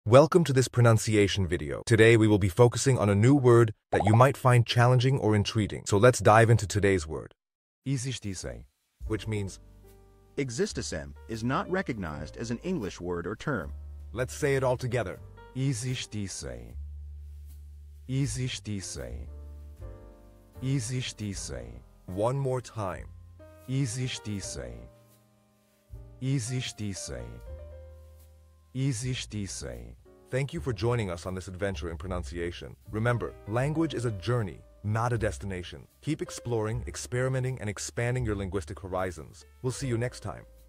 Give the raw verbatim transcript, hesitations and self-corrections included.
Welcome to this pronunciation video. Today we will be focusing on a new word that you might find challenging or intriguing. So let's dive into today's word, Existissem. which means, Existissem is not recognized as an English word or term. let's say it all together. Existissem. Existissem. Existissem. One more time. Existissem. Existissem. Existissem. Thank you for joining us on this adventure in pronunciation. Remember, language is a journey, not a destination. Keep exploring, experimenting, and expanding your linguistic horizons. We'll see you next time.